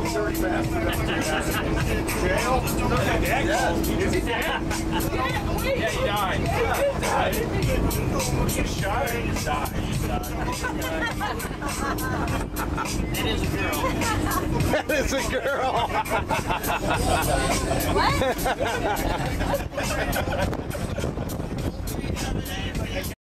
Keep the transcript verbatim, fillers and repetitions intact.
dirty bastard. Jail? Yeah. Is he dead? Yeah, he died. He died. He shot or he just died? He just died. It is a girl. That is a girl. What?